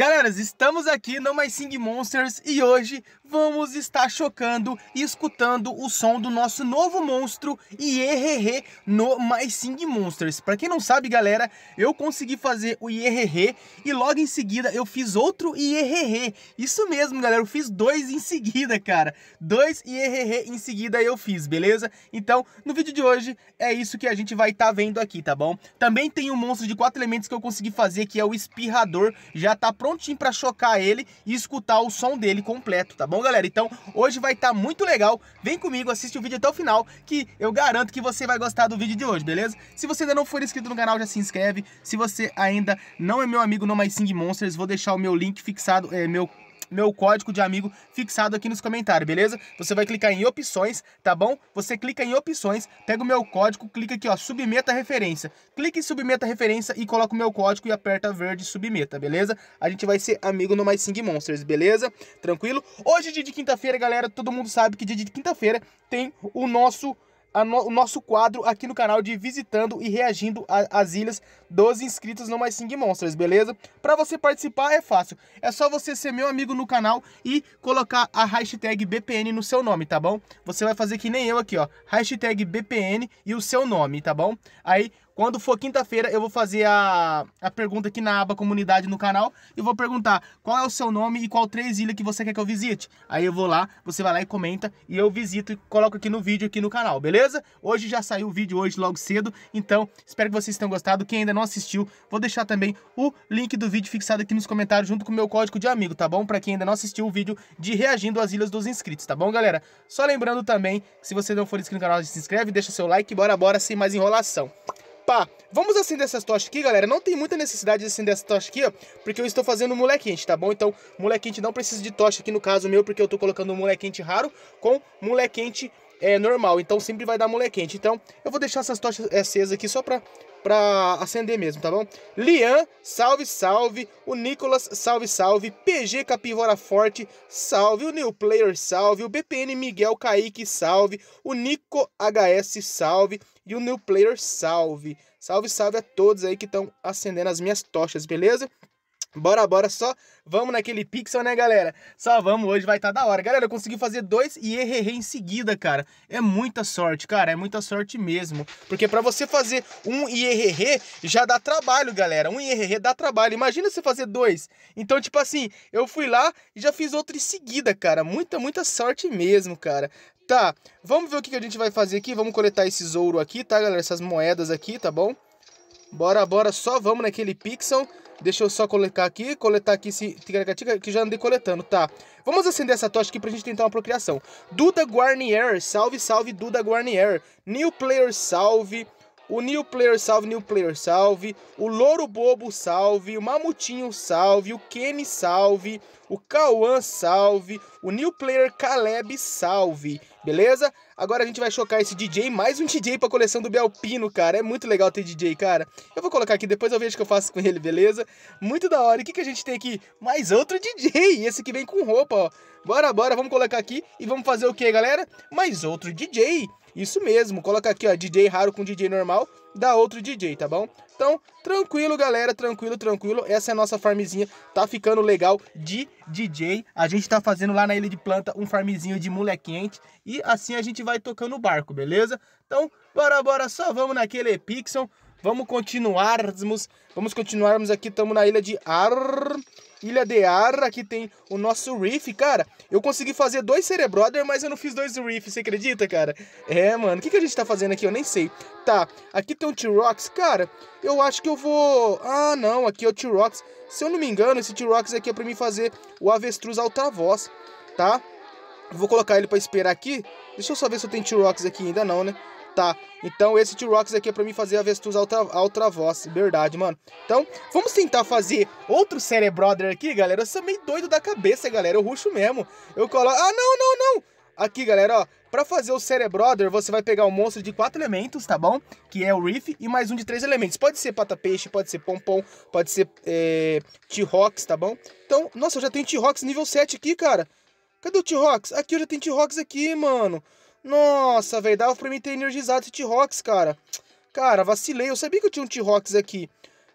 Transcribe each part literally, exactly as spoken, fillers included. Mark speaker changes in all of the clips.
Speaker 1: Galera, estamos aqui no My Sing Monsters e hoje vamos estar chocando e escutando o som do nosso novo monstro Ierrerê no My Sing Monsters. Pra quem não sabe, galera, eu consegui fazer o Ierrerê e logo em seguida eu fiz outro Ierrerê. Isso mesmo, galera, eu fiz dois em seguida, cara. Dois Ierrerê em seguida eu fiz, beleza? Então, no vídeo de hoje é isso que a gente vai estar vendo aqui, tá bom? Também tem um monstro de quatro elementos que eu consegui fazer, que é o Espirrador. Já tá prontinho pra chocar ele e escutar o som dele completo, tá bom, galera? Então, hoje vai estar muito legal. Vem comigo, assiste o vídeo até o final, que eu garanto que você vai gostar do vídeo de hoje, beleza? Se você ainda não for inscrito no canal, já se inscreve. Se você ainda não é meu amigo no My Sing Monsters, vou deixar o meu link fixado, é, meu... meu código de amigo fixado aqui nos comentários, beleza? Você vai clicar em opções, tá bom? Você clica em opções, pega o meu código, clica aqui, ó, submeta referência. Clica em submeta referência e coloca o meu código e aperta verde submeta, beleza? A gente vai ser amigo no My Sing Monsters, beleza? Tranquilo? Hoje, dia de quinta-feira, galera, todo mundo sabe que dia de quinta-feira tem o nosso... No, o nosso quadro aqui no canal de visitando e reagindo às ilhas dos inscritos no My Sing Monsters, beleza? Pra você participar é fácil, é só você ser meu amigo no canal e colocar a hashtag B P N no seu nome, tá bom? Você vai fazer que nem eu aqui, ó, hashtag B P N e o seu nome, tá bom? Aí, quando for quinta-feira, eu vou fazer a, a pergunta aqui na aba comunidade no canal e vou perguntar qual é o seu nome e qual três ilhas que você quer que eu visite. Aí eu vou lá, você vai lá e comenta e eu visito e coloco aqui no vídeo aqui no canal, beleza? Hoje já saiu o vídeo hoje logo cedo, então espero que vocês tenham gostado. Quem ainda não assistiu, vou deixar também o link do vídeo fixado aqui nos comentários junto com o meu código de amigo, tá bom? Pra quem ainda não assistiu o vídeo de reagindo às ilhas dos inscritos, tá bom, galera? Só lembrando também, se você não for inscrito no canal, se inscreve, deixa seu like e bora bora sem mais enrolação. Pá, vamos acender essas tochas aqui, galera. Não tem muita necessidade de acender essa tocha aqui, ó, porque eu estou fazendo mulher quente, tá bom? Então, mulher quente não precisa de tocha aqui no caso meu, porque eu tô colocando mulher quente raro com mulher quente é, normal. Então, sempre vai dar mulher quente. Então, eu vou deixar essas tochas acesas aqui só pra, pra acender mesmo, tá bom? Lian, salve, salve. O Nicolas, salve, salve. P G Capivara Forte, salve. O New Player, salve. O B P N Miguel Kaique, salve. O Nico H S, salve. E o New Player, salve. Salve, salve a todos aí que estão acendendo as minhas tochas, beleza? Bora, bora, só vamos naquele pixel, né, galera? Só vamos, hoje vai estar tá da hora. Galera, eu consegui fazer dois Ierrerê em seguida, cara. É muita sorte, cara, é muita sorte mesmo. Porque pra você fazer um Ierrerê já dá trabalho, galera. Um Ierrerê dá trabalho. Imagina você fazer dois. Então, tipo assim, eu fui lá e já fiz outro em seguida, cara. Muita, muita sorte mesmo, cara. Tá, vamos ver o que a gente vai fazer aqui. Vamos coletar esses ouro aqui, tá, galera? Essas moedas aqui, tá bom? Bora, bora, só vamos naquele pixel. Deixa eu só colocar aqui, coletar aqui esse ticaracatica que já andei coletando, tá? Vamos acender essa tocha aqui pra gente tentar uma procriação. Duda Guarnier, salve, salve, Duda Guarnier. New Player, salve. O New Player, salve, New Player, salve. O Louro Bobo, salve. O Mamutinho, salve. O Kenny, salve. O Cauã, salve. O New Player Caleb, salve. Beleza? Agora a gente vai chocar esse D J. Mais um D J pra coleção do Belpino, cara. É muito legal ter D J, cara. Eu vou colocar aqui, depois eu vejo o que eu faço com ele, beleza? Muito da hora. E o que, que a gente tem aqui? Mais outro D J. Esse que vem com roupa, ó. Bora, bora. Vamos colocar aqui e vamos fazer o que, galera? Mais outro D J. Isso mesmo, coloca aqui, ó, D J raro com D J normal, dá outro D J, tá bom? Então, tranquilo, galera, tranquilo, tranquilo. Essa é a nossa farmzinha, tá ficando legal de D J. A gente tá fazendo lá na Ilha de Planta um farmzinho de mulher quente e assim a gente vai tocando o barco, beleza? Então, bora, bora, só vamos naquele pixel. Vamos continuarmos, vamos continuarmos aqui, estamos na Ilha de Ar, Ilha de Ar, aqui tem o nosso Reef, cara. Eu consegui fazer dois Cerebrother, mas eu não fiz dois Reef, você acredita, cara? É, mano, o que, que a gente tá fazendo aqui? Eu nem sei. Tá, aqui tem um T-Rox, cara, eu acho que eu vou... Ah, não, aqui é o T-Rox. Se eu não me engano, esse T-Rox aqui é pra mim fazer o Avestruz Alta-Voz, tá? Eu vou colocar ele pra esperar aqui. Deixa eu só ver se eu tenho T-Rox aqui ainda não, né? Tá, então esse T-Rox aqui é pra mim fazer avestruz outra voz, verdade, mano. Então, vamos tentar fazer outro Cerebrother aqui, galera. Eu sou meio doido da cabeça, galera, eu ruxo mesmo. Eu coloco... Ah, não, não, não! Aqui, galera, ó, pra fazer o Cerebrother, você vai pegar um monstro de quatro elementos, tá bom? Que é o Reef, e mais um de três elementos. Pode ser pata-peixe, pode ser pompom, pode ser é, T-Rox, tá bom? Então, nossa, eu já tenho T-Rox nível sete aqui, cara. Cadê o T-Rox? Aqui, eu já tenho T-Rox aqui, mano. Nossa, velho, dava pra mim ter energizado esse T-Rox, cara. Cara, vacilei, eu sabia que eu tinha um T-Rox aqui.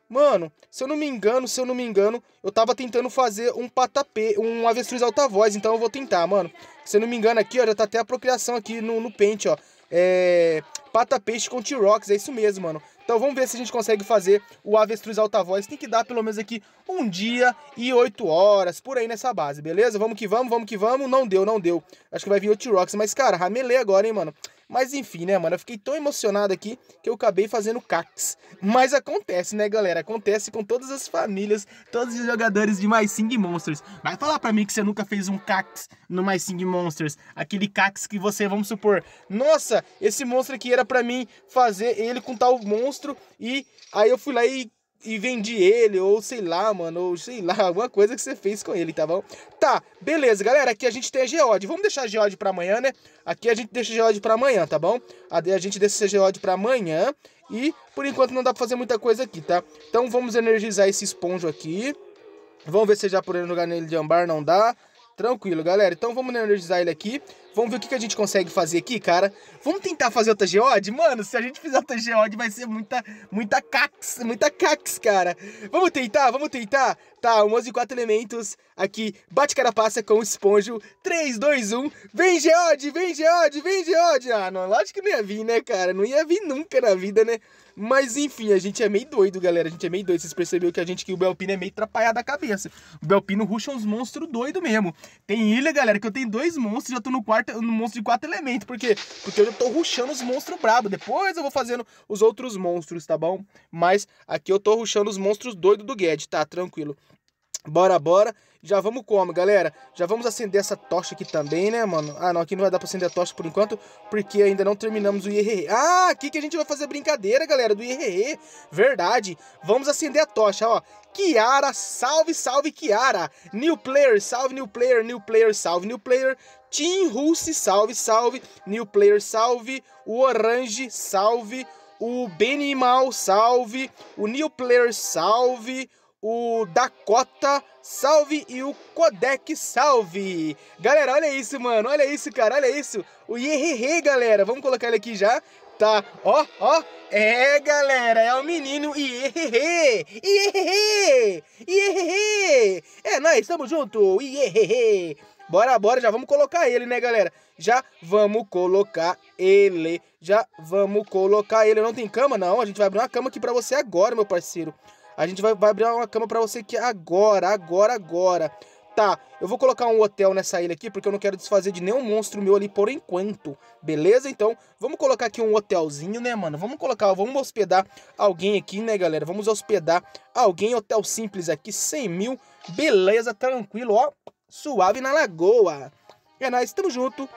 Speaker 1: Mano, se eu não me engano, se eu não me engano, eu tava tentando fazer um patapê, um avestruz alta voz, então eu vou tentar, mano. Se eu não me engano aqui, ó, já tá até a procriação aqui no, no pente, ó. É... Patapeixe com T-Rox, é isso mesmo, mano. Então vamos ver se a gente consegue fazer o avestruz alta voz. Tem que dar pelo menos aqui um dia e oito horas, por aí nessa base, beleza? Vamos que vamos, vamos que vamos. Não deu, não deu. Acho que vai vir o T-Rox, mas cara, ramelei agora, hein, mano. Mas enfim, né, mano, eu fiquei tão emocionado aqui que eu acabei fazendo cax. Mas acontece, né, galera? Acontece com todas as famílias, todos os jogadores de My Sing Monsters. Vai falar pra mim que você nunca fez um cax no My Sing Monsters. Aquele cax que você, vamos supor, nossa, esse monstro aqui era pra mim fazer ele com tal monstro e aí eu fui lá e... e vendi ele, ou sei lá, mano, ou sei lá, alguma coisa que você fez com ele, tá bom? Tá, beleza, galera, aqui a gente tem a Geode. Vamos deixar a Geode pra amanhã, né? Aqui a gente deixa a Geode pra amanhã, tá bom? A gente deixa a Geode pra amanhã e, por enquanto, não dá pra fazer muita coisa aqui, tá? Então vamos energizar esse esponjo aqui. Vamos ver se já por lugar nele de ambar não dá. Tranquilo, galera. Então vamos energizar ele aqui. Vamos ver o que, que a gente consegue fazer aqui, cara. Vamos tentar fazer outra Geode? Mano, se a gente fizer outra Geode, vai ser muita, muita cax, muita cax, cara. Vamos tentar, vamos tentar. Tá, o Mouse de quatro elementos aqui. Bate carapaça com o esponjo. três, dois, um. Vem, Geode, vem, Geode, vem, Geode. Ah, não, lógico que não ia vir, né, cara? Não ia vir nunca na vida, né? Mas enfim, a gente é meio doido, galera. A gente é meio doido. Vocês perceberam que a gente, que o Belpino é meio atrapalhado da cabeça. O Belpino ruxa uns monstros doidos mesmo. Tem ilha, galera, que eu tenho dois monstros. Já tô no quarto, no monstro de quatro elementos. Por quê? Porque eu já tô rushando os monstros brabos. Depois eu vou fazendo os outros monstros, tá bom? Mas aqui eu tô rushando os monstros doidos do Gued, tá? Tranquilo. Bora, bora. Já vamos como, galera? Já vamos acender essa tocha aqui também, né, mano? Ah, não, aqui não vai dar pra acender a tocha por enquanto, porque ainda não terminamos o I R R. Ah, aqui que a gente vai fazer a brincadeira, galera, do I R R. Verdade. Vamos acender a tocha, ó. Kiara, salve, salve, Kiara. New player, salve, new player, new player, salve, new player. Team Russi, salve, salve. New player, salve. O Orange, salve. O Benimal, salve. O new player, salve. O Dakota, salve, e o Codec, salve. Galera, olha isso, mano, olha isso, cara, olha isso. O I R R, galera, vamos colocar ele aqui já. Tá, ó, ó, é, galera, é o menino I R R, I R R, I R R. É, nós estamos juntos, I R R. Bora, bora, já vamos colocar ele, né, galera? Já vamos colocar ele, já vamos colocar ele. Não tem cama, não, a gente vai abrir uma cama aqui pra você agora, meu parceiro. A gente vai, vai abrir uma cama pra você aqui agora, agora, agora. Tá, eu vou colocar um hotel nessa ilha aqui, porque eu não quero desfazer de nenhum monstro meu ali por enquanto. Beleza? Então, vamos colocar aqui um hotelzinho, né, mano? Vamos colocar, vamos hospedar alguém aqui, né, galera? Vamos hospedar alguém, hotel simples aqui, cem mil. Beleza, tranquilo, ó. Suave na lagoa. É nóis, tamo junto.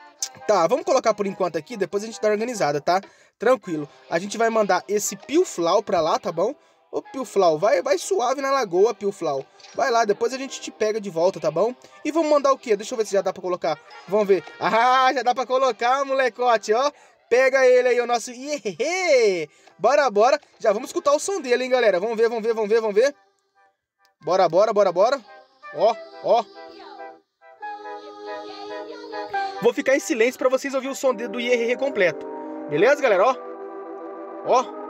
Speaker 1: Tá, vamos colocar por enquanto aqui, depois a gente dá uma organizada, tá? Tranquilo. A gente vai mandar esse Pilflau pra lá, tá bom? Ô, Pilflau, vai, vai suave na lagoa, Pilflau. Vai lá, depois a gente te pega de volta, tá bom? E vamos mandar o quê? Deixa eu ver se já dá pra colocar. Vamos ver. Ah, já dá pra colocar, molecote, ó. Pega ele aí, o nosso I R R. Bora, bora. Já vamos escutar o som dele, hein, galera. Vamos ver, vamos ver, vamos ver, vamos ver. Bora, bora, bora, bora. Ó, ó. Vou ficar em silêncio pra vocês ouvirem o som do I R R completo. Beleza, galera? Ó. Ó.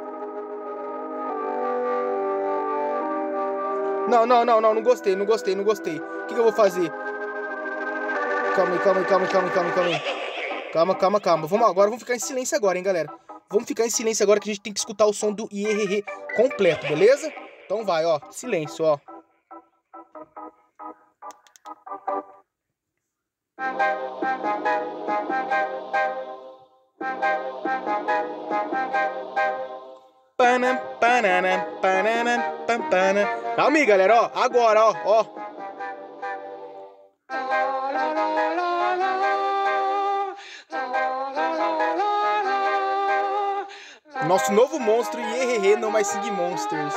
Speaker 1: Não, não, não, não, não gostei, não gostei, não gostei. O que, que eu vou fazer? Calma aí, calma aí, calma aí, calma aí, calma aí, calma aí. Calma, calma, calma. Vamos agora, vamos ficar em silêncio agora, hein, galera. Vamos ficar em silêncio agora que a gente tem que escutar o som do I R R completo, beleza? Então vai, ó, silêncio, ó. Calma aí, galera, ó. Agora, ó, ó. Nosso novo monstro I R R No Mais Sing Monsters.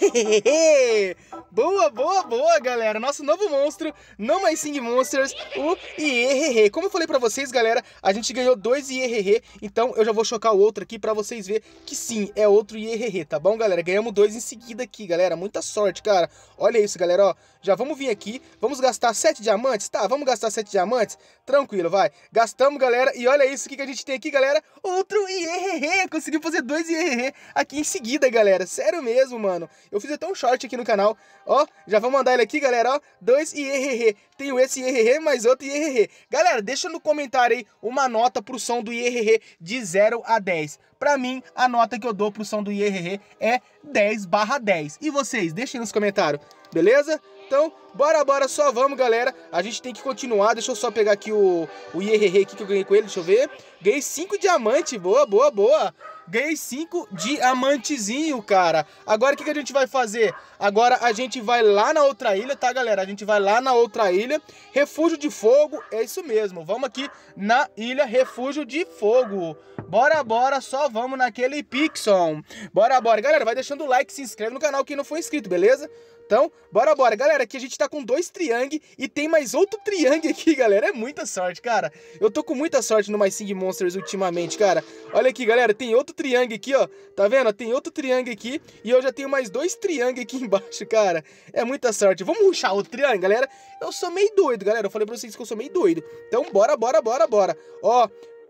Speaker 1: Boa, boa, boa, galera. Nosso novo monstro, não mais Sing Monsters, o Iê-Hê-Hê. Como eu falei pra vocês, galera, a gente ganhou dois Iê-Hê-Hê, então eu já vou chocar o outro aqui pra vocês verem que sim, é outro Iê-Hê-Hê, tá bom, galera? Ganhamos dois em seguida aqui, galera. Muita sorte, cara. Olha isso, galera, ó. Já vamos vir aqui, vamos gastar sete diamantes? Tá, vamos gastar sete diamantes? Tranquilo, vai. Gastamos, galera, e olha isso, o que, que a gente tem aqui, galera? Outro Iê-Hê-Hê. Conseguimos fazer dois Iê-Hê-Hê aqui em seguida, galera. Sério mesmo, mano. Eu fiz até um short aqui no canal. Ó, já vou mandar ele aqui, galera, ó. Dois Iê-Hê-Hê. Tenho esse Iê-Hê-Hê, mais outro Iê-Hê-Hê. Galera, deixa no comentário aí uma nota pro som do Iê-Hê-Hê de zero a dez. Pra mim, a nota que eu dou pro som do Iê-Hê-Hê é dez barra dez. E vocês? Deixem nos comentários, beleza? Então, bora, bora, só vamos, galera. A gente tem que continuar. Deixa eu só pegar aqui o, o Iê-Hê-Hê aqui que eu ganhei com ele. Deixa eu ver. Ganhei cinco diamantes. Boa, boa, boa. Ganhei cinco diamantezinho, cara. Agora o que, que a gente vai fazer? Agora a gente vai lá na outra ilha, tá, galera? A gente vai lá na outra ilha. Refúgio de Fogo, é isso mesmo. Vamos aqui na ilha Refúgio de Fogo. Bora, bora, só vamos naquele Pixon. Bora, bora. Galera, vai deixando o like, se inscreve no canal quem não for inscrito, beleza? Então, bora, bora. Galera, aqui a gente tá com dois triângulos e tem mais outro triângulo aqui, galera. É muita sorte, cara. Eu tô com muita sorte no My Sing Monsters ultimamente, cara. Olha aqui, galera, tem outro triângulo aqui, ó. Tá vendo? Tem outro triângulo aqui e eu já tenho mais dois triângulos aqui embaixo, cara. É muita sorte. Vamos rushar o triângulo, galera? Eu sou meio doido, galera. Eu falei pra vocês que eu sou meio doido. Então, bora, bora, bora, bora. Ó...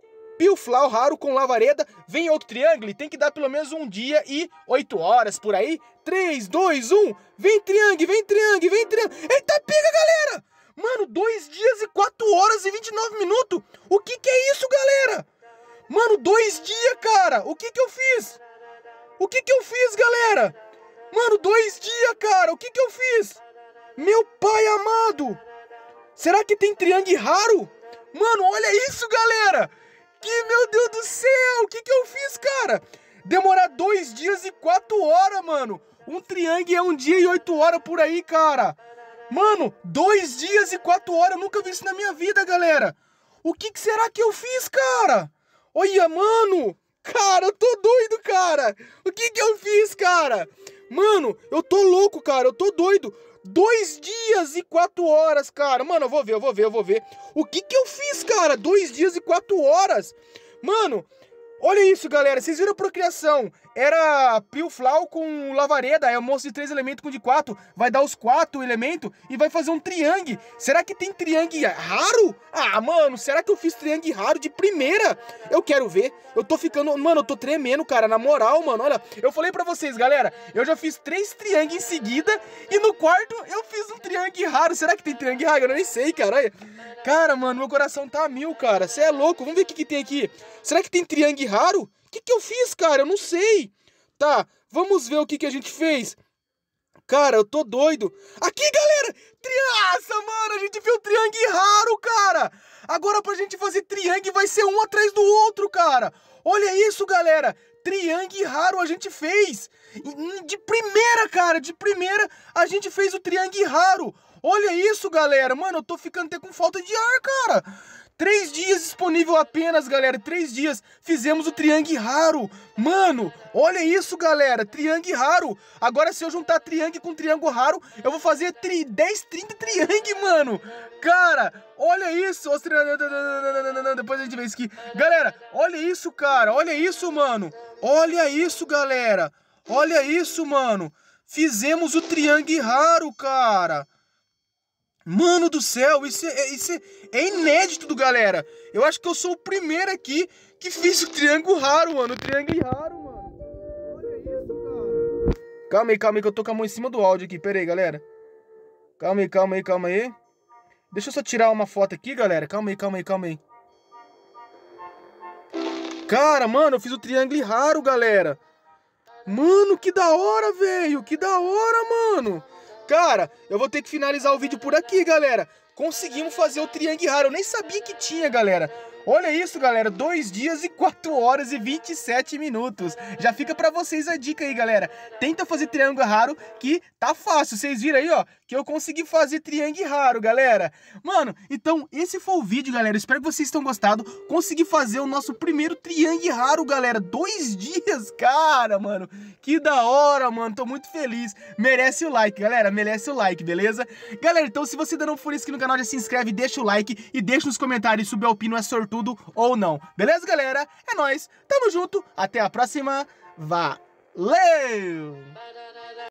Speaker 1: Pilflau raro com lavareda, vem outro triângulo, tem que dar pelo menos um dia e oito horas por aí. três, dois, um, vem triângulo, vem triângulo, vem triângulo. Eita, pega, galera! Mano, dois dias e quatro horas e vinte e nove minutos. O que que é isso, galera? Mano, dois dias, cara. O que que eu fiz? O que que eu fiz, galera? Mano, dois dias, cara. O que que eu fiz? Meu pai amado. Será que tem triângulo raro? Mano, olha isso, galera. Que, meu Deus do céu, o que que eu fiz, cara? Demorar dois dias e quatro horas, mano. Um triângulo é um dia e oito horas por aí, cara. Mano, dois dias e quatro horas, eu nunca vi isso na minha vida, galera. O que que será que eu fiz, cara? Olha, mano. Cara, eu tô doido, cara. O que que eu fiz, cara? Mano, eu tô louco, cara, eu tô doido. Dois dias e quatro horas, cara. Mano, eu vou ver, eu vou ver, eu vou ver. O que que eu fiz, cara? Dois dias e quatro horas. Mano, olha isso, galera. Vocês viram a procriação? Era Pilflau com lavareda. É um monstro de três elementos com de quatro. Vai dar os quatro elementos e vai fazer um triângulo. Será que tem triângulo raro? Ah, mano, será que eu fiz triângulo raro de primeira? Eu quero ver. Eu tô ficando... Mano, eu tô tremendo, cara. Na moral, mano. Olha, eu falei pra vocês, galera. Eu já fiz três triângulos em seguida. E no quarto eu fiz um triângulo raro. Será que tem triângulo raro? Eu nem sei, cara. Olha. Cara, mano, meu coração tá a mil, cara. Você é louco. Vamos ver o que que tem aqui. Será que tem triângulo raro? O que que eu fiz, cara? Eu não sei. Tá, vamos ver o que que a gente fez. Cara, eu tô doido. Aqui, galera! Nossa, mano, a gente viu o triângulo raro, cara. Agora pra gente fazer triângulo vai ser um atrás do outro, cara. Olha isso, galera. Triângulo raro a gente fez. De primeira, cara, de primeira a gente fez o triângulo raro. Olha isso, galera. Mano, eu tô ficando até com falta de ar, cara. Três dias disponível apenas, galera. Três dias. Fizemos o triângulo raro. Mano, olha isso, galera. Triângulo raro. Agora, se eu juntar triângulo com triângulo raro, eu vou fazer tri... dez, trinta triângulo, mano. Cara, olha isso. Depois a gente vê isso aqui. Galera, olha isso, cara. Olha isso, mano. Olha isso, galera. Olha isso, mano. Fizemos o triângulo raro, cara. Mano do céu, isso é, isso é, é inédito, galera. Eu acho que eu sou o primeiro aqui que fiz o triângulo raro, mano. O triângulo raro, mano. Olha isso, cara. Calma aí, calma aí, que eu tô com a mão em cima do áudio aqui. Pera aí, galera. Calma aí, calma aí, calma aí. Deixa eu só tirar uma foto aqui, galera. Calma aí, calma aí, calma aí. Cara, mano, eu fiz o triângulo raro, galera. Mano, que da hora, velho. Que da hora, mano. Cara, eu vou ter que finalizar o vídeo por aqui, galera. Conseguimos fazer o triângulo raro. Eu nem sabia que tinha, galera. Olha isso, galera, dois dias e quatro horas e vinte e sete minutos. Já fica pra vocês a dica aí, galera. Tenta fazer triângulo raro que tá fácil. Vocês viram aí, ó, que eu consegui fazer triângulo raro, galera. Mano, então esse foi o vídeo, galera. Espero que vocês tenham gostado. Consegui fazer o nosso primeiro triângulo raro, galera. Dois dias, cara, mano. Que da hora, mano. Tô muito feliz. Merece o like, galera. Merece o like, beleza? Galera, então se você ainda não for inscrito no canal, já se inscreve, deixa o like e deixa nos comentários se o Belpino é sortudo ou não. Beleza, galera? É nóis. Tamo junto. Até a próxima. Valeu!